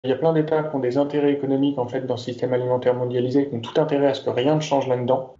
Il y a plein d'États qui ont des intérêts économiques en fait, dans le système alimentaire mondialisé, qui ont tout intérêt à ce que rien ne change là-dedans.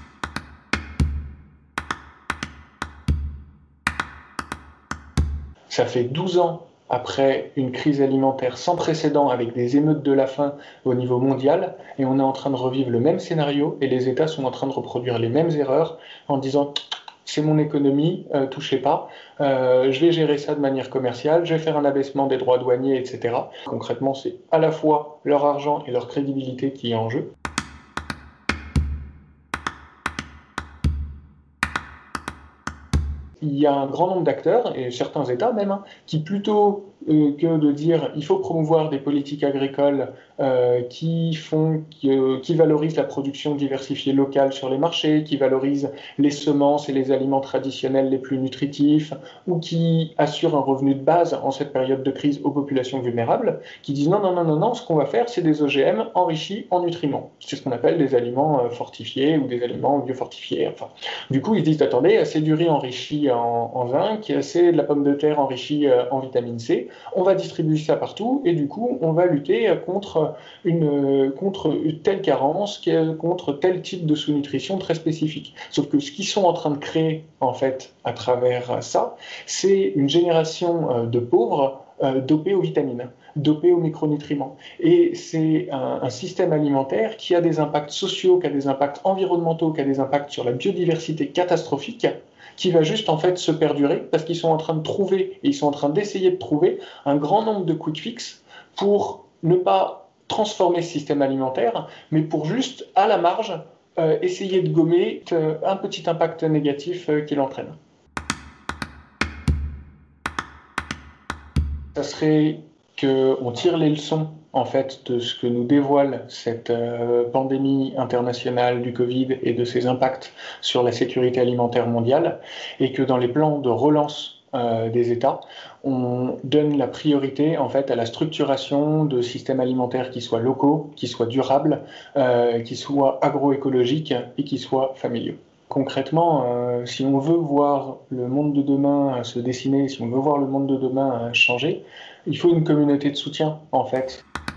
Ça fait 12 ans après une crise alimentaire sans précédent avec des émeutes de la faim au niveau mondial, et on est en train de revivre le même scénario, et les États sont en train de reproduire les mêmes erreurs en disant c'est mon économie, touchez pas, je vais gérer ça de manière commerciale, je vais faire un abaissement des droits douaniers, etc. Concrètement, c'est à la fois leur argent et leur crédibilité qui est en jeu. Il y a un grand nombre d'acteurs, et certains États même, hein, qui plutôt que de dire il faut promouvoir des politiques agricoles qui valorisent la production diversifiée locale sur les marchés, qui valorisent les semences et les aliments traditionnels les plus nutritifs, ou qui assurent un revenu de base en cette période de crise aux populations vulnérables, qui disent non, non, non, non, non, ce qu'on va faire, c'est des OGM enrichis en nutriments. C'est ce qu'on appelle des aliments fortifiés ou des aliments biofortifiés. Enfin, du coup, ils disent attendez, c'est du riz enrichi en zinc, c'est de la pomme de terre enrichie en vitamine C. On va distribuer ça partout et du coup, on va lutter contre telle carence, contre tel type de sous-nutrition très spécifique. Sauf que ce qu'ils sont en train de créer, en fait, à travers ça, c'est une génération de pauvres dopés aux vitamines, dopés aux micronutriments. Et c'est un système alimentaire qui a des impacts sociaux, qui a des impacts environnementaux, qui a des impacts sur la biodiversité catastrophiques, qui va juste en fait se perdurer parce qu'ils sont en train de trouver, et ils sont en train d'essayer de trouver un grand nombre de quick fix pour ne pas transformer ce système alimentaire, mais pour juste, à la marge, essayer de gommer un petit impact négatif qu'il entraîne. Ça serait qu'on tire les leçons en fait de ce que nous dévoile cette pandémie internationale du Covid et de ses impacts sur la sécurité alimentaire mondiale, et que dans les plans de relance des États, on donne la priorité en fait à la structuration de systèmes alimentaires qui soient locaux, qui soient durables, qui soient agroécologiques et qui soient familiaux. Concrètement, si on veut voir le monde de demain se dessiner, si on veut voir le monde de demain changer, il faut une communauté de soutien, en fait.